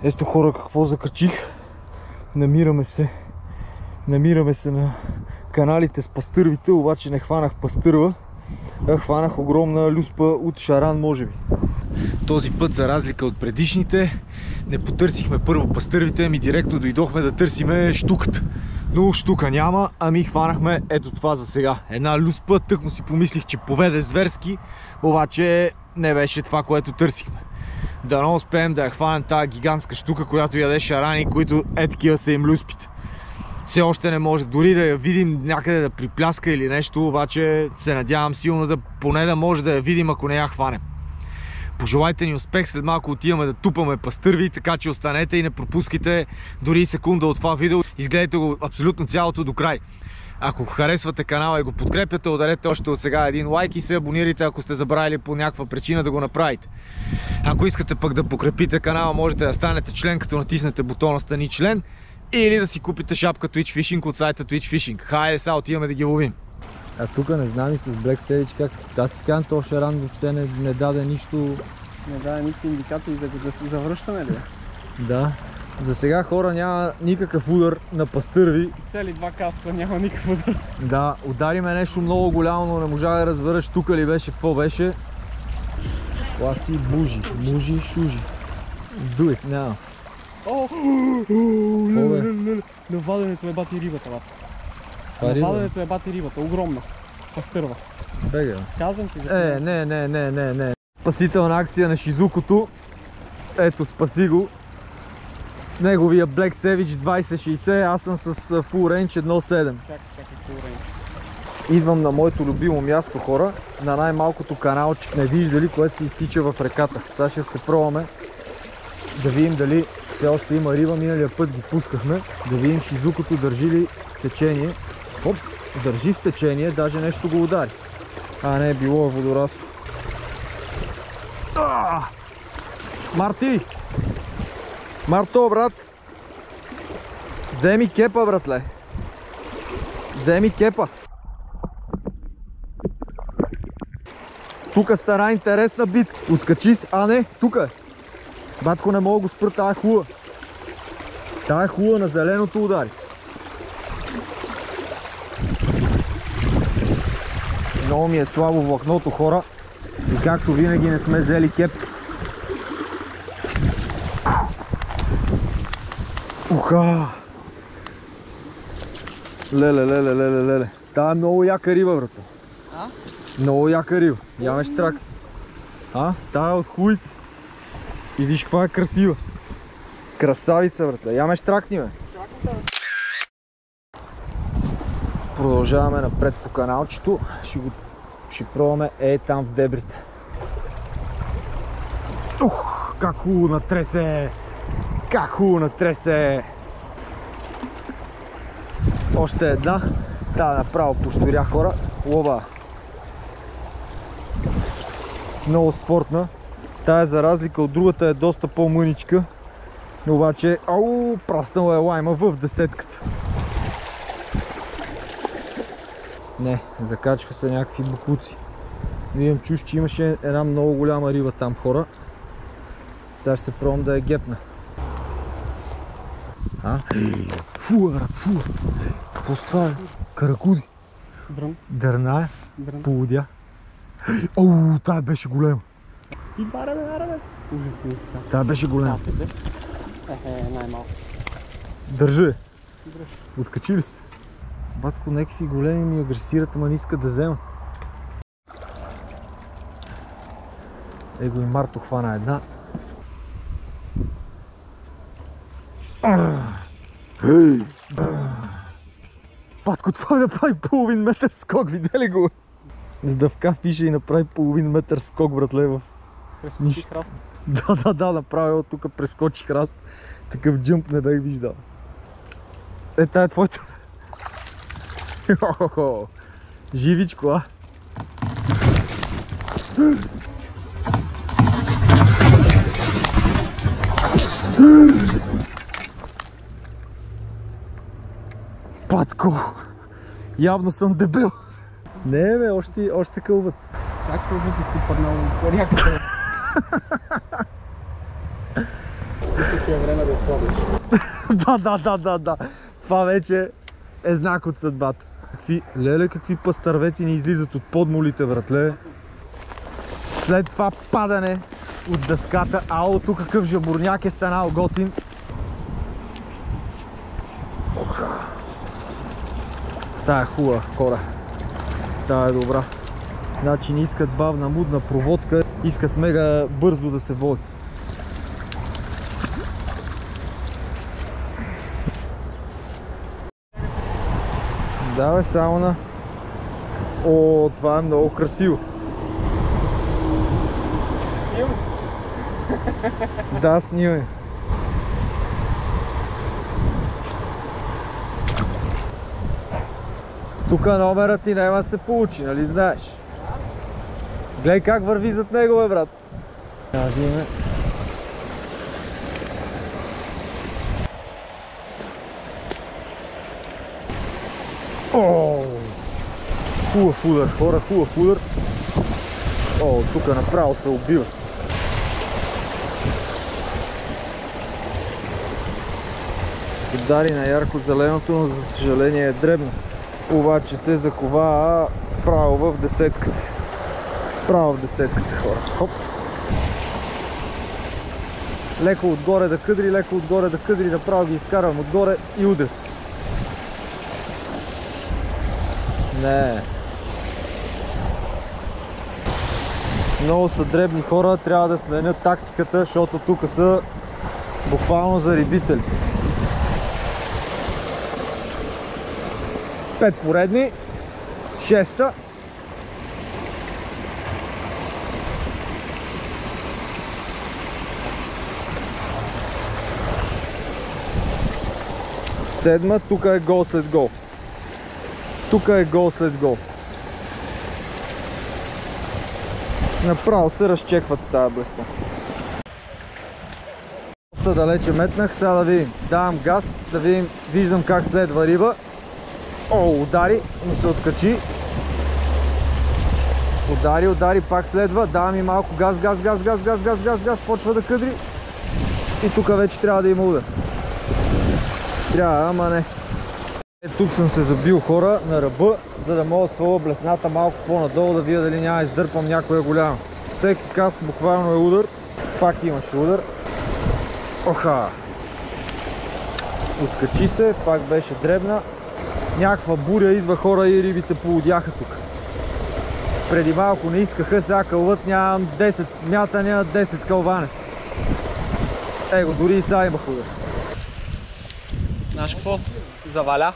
Ето хора, какво закачих. Намираме се на каналите с пастървите, обаче не хванах пастърва, а хванах огромна люспа от шаран, може би. Този път, за разлика от предишните, не потърсихме първо пастървите, ами директно дойдохме да търсиме щуката. Но щука няма, ами хванахме ето това за сега. Една люспа, тък му си помислих, че поведе зверски, обаче не беше това, което търсихме. Дано успеем да я хванем тази гигантска щука, която яде шарани, които такива са им люспите. Все още не може дори да я видим някъде да припляска или нещо, обаче се надявам силно поне да може да я видим, ако не я хванем. Пожелайте ни успех, след малко отиваме да тупаме пастърви, така че останете и не пропускайте дори секунда от това видео. Изгледайте го абсолютно цялото до край. Ако харесвате канала и го подкрепяте, ударете още от сега един лайк и се абонирайте, ако сте забравили по някаква причина да го направите. Ако искате пък да подкрепите канала, можете да станете член, като натиснете бутона "Стани член", или да си купите шапка Twitch Fishing от сайта Twitch Fishing. Хайде сега отиваме да ги ловим. А тук не знам и с Black Savage как. Аз ти казвам, този шаран въобще не даде нищо. Не даде никакви индикации да си завръщаме ли? Да. За сега, хора, няма никакъв удар на пастърви. Цели два каста, няма никакъв удар. Да, удариме нещо много голямо, но не можа да разбера тук ли беше, какво беше. Класи бужи, мужи и шужи. Do it now. На ваденето е бати рибата, бата. На ваденето е бати рибата, огромна. Пастърва. Бега. Казвам ти за Не. Спасителна акция на Шизукото. Ето, спаси го. С неговия Black Savage 2060, аз съм с Full Range 1.7. Чакай, Full Range. Идвам на моето любимо място, хора, на най-малкото каналче, не виждали, което се изтича в реката. Сега ще се пробваме да видим дали все още има риба. Миналия път ги пускахме, да видим Шизукото държи ли в течение. Оп, държи в течение, даже нещо го удари. Не, било е водорасло. Марти! Марто, брат! Вземи кепа, братле! Вземи кепа! Тука стара интересна битка. Откачи си. Не, тука е. Батко, не мога го спра, тая хула. Тая хула на зеленото удари. Много ми е слабо влакното, хора. И както винаги не сме взели кепка. Уха! Леле. Тая е много яка риба, брато. Много яка риба. Ямеш трак. Тая е от хуите. И виж каква е красива. Красавица, брата. Ямеш тракни, бе. Продължаваме напред по каналчето. Ще пробваме там в дебрите. Как хубаво натресе! Как хубаво натресе! Още една. Тая направо пощуря, хора. Лоба. Много спортна. Тая, за разлика от другата, е доста по-мъничка. Обаче, праснала е лайма в десетката. Не, закачва се някакви букуци. Видим, чуш, че имаше една много голяма риба там, хора. Сега ще се пробвам да я гепна. Фу, брат, фу. Какво с това е? Каракуди. Дърна е. Полудя. Тая беше голема. И вараме. Ужасница. Тая беше голема. Най-малко. Държи. Откачи ли се? Батко, някакви големи ми агресират, ама не искат да вземат. Его и Марто хвана една. Батко, това направи половин метър скок, видя ли го? С дъвка пише и направи половин метър скок, братле, в прескочи храст. Да, направил тук прескочи храст. Такъв джъмп не бях виждал. Тая е твоята. Живичко, Патко, явно съм дебел. Не, бе, още кълват. Как кълват и ти паднал ряката? Мисля, че е време да сходиш. Да. Това вече е знак от съдбата. Какви пастървети ни излизат от подмолите, братле. След това падане от дъската. Ало, тук какъв жабурняк е станал готин. Тая е хубава хора. Тая е добра. Значи не искат бавна мудна проводка, искат мега бързо да се води. Давай само на... О, това е много красиво. Снимам? Да, снимай. Тук номерът ти няма да се получи, нали знаеш? Гледай как върви зад него, бе, брат. Да, видиме. О, хубав удар, хора, хубав удар. О, тук направо се убива. Удари на ярко зеленото, но за съжаление е дребно. Обаче се закова право в десетката. Право в десетката, хора. Хоп. Леко отгоре да къдри, леко отгоре да къдри, направо ги изкарвам отгоре и удар. Не. Много са дребни хора, трябва да сменят тактиката, защото тук са буквално зарибители. 5 поредни, 6-та. Седма, тук е гол след гол. Тук е гол след гол. Направо се разчекват с тази блесна. Доста далече метнах, сега да видим. Давам газ, да видим, виждам как следва риба. О, удари, но се откачи. Удари, пак следва. Давам и малко газ, почва да къдри. И тук вече трябва да има удар. Трябва, ама не. Тук съм се забил, хора, на ръба, за да мога да сваля блесната малко по-надолу, да видя дали няма да издърпам някоя голяма. Всеки каст буквално е удар. Пак имаше удар. Оха! Откачи се, пак беше дребна. Някаква буря идва, хора, и рибите полудяха тук. Преди малко не искаха, сега кълват, нямам 10 мятания, 10 кълване. Его, дори и сега имах удар. Знаеш какво? Заваля.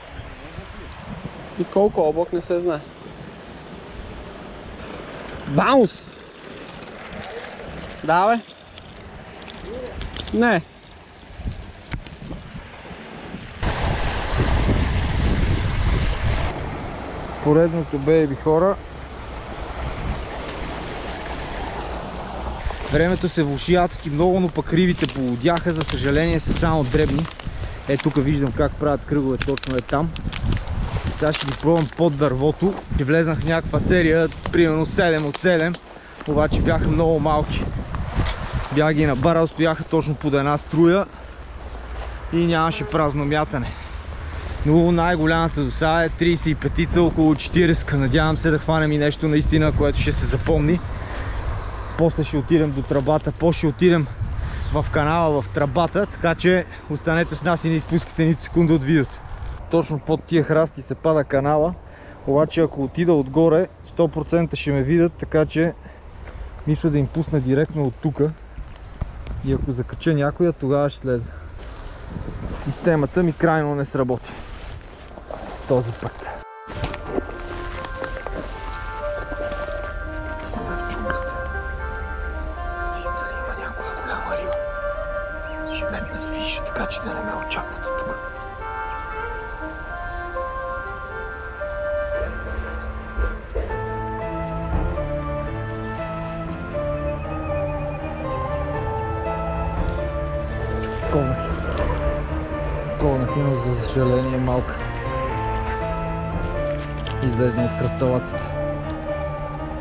И колко облак не се знае. Баунс! Да, бе. Не. Поредното бейби, хора. Времето се влоши адски много, но пък рибите полудяха, за съжаление са само дребни. Е, тук виждам как правят кръгове, точно е там. Сега ще ги пробвам под дървото. Ще влезнах в някаква серия, примерно 7 от 7, обаче бяха много малки. Бях ги набарал, стояха точно под една струя и нямаше празно мятане. Но най-голямата до сега е 35-ца, около 40. Надявам се да хванем и нещо наистина, което ще се запомни. После ще отидем до тръбата, после ще отидем в канала в тръбата, така че останете с нас и не изпускате нито секунда от видеото. Точно под тия храсти се пада канала, обаче ако отида отгоре 100% ще ме видят, така че мисля да им пусна директно от тук и ако закача някоя, тогава ще слезна. Системата ми крайно не сработи този път. Ще метна с фиша, така че да не ме очакват от тук. Колнах, но за съжаление малка. Излезна от кръсталацата.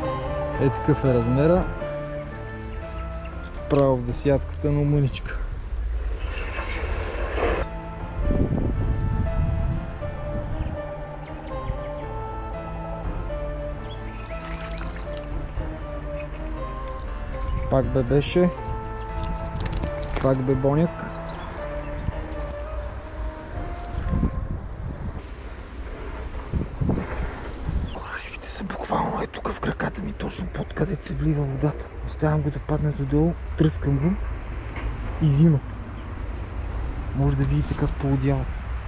Е, такъв е размера. Право в десятката, но мъничка. Пак бе беше. Пак бе боняк. Рибите са буквално тук в краката ми, точно под където се влива водата. Оставям го да падне додолу, тръскам го и взимат. Може да видите как поудяват.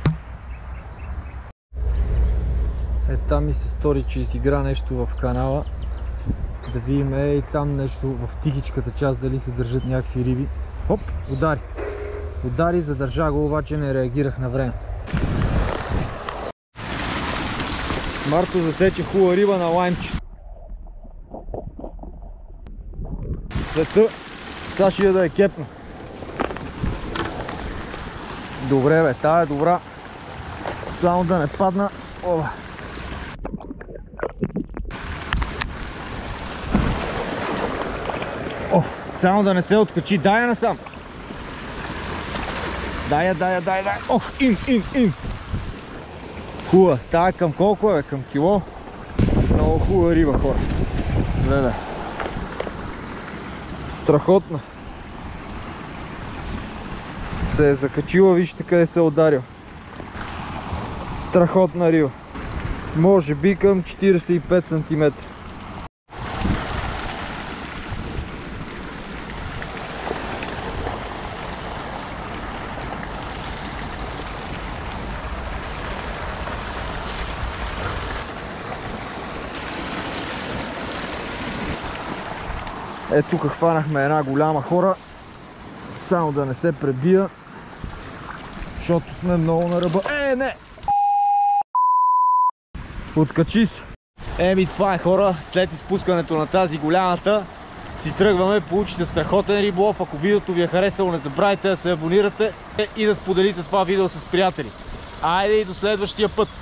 Там ми се стори, че изигра нещо в канала. Да видим и там нещо в тихичката част дали се държат някакви риби. Хоп, удари. Удари, задържа го, обаче не реагирах на време. Марто засече хубава риба на лаймче. Света, сега ще я да я кепна. Добре бе, тая е добра. Само да не падна. Оба. О, само да не се откачи. Дай я насам. Дай. Ох, им. Хубава. Тая към колко е? Към кило? Много хубава риба, хора. Гледай. Страхотна. Се е закачила, вижте къде се е ударил. Страхотна риба. Може би към 45 см. Тук хванахме една голяма, хора. Само да не се пребия, защото сме много на ръба. Не! Откачи се. Това е, хора. След изпускането на тази голямата си тръгваме. Получи се страхотен риболов. Ако видеото ви е харесало, не забравяйте да се абонирате и да споделите това видео с приятели. Айде и до следващия път!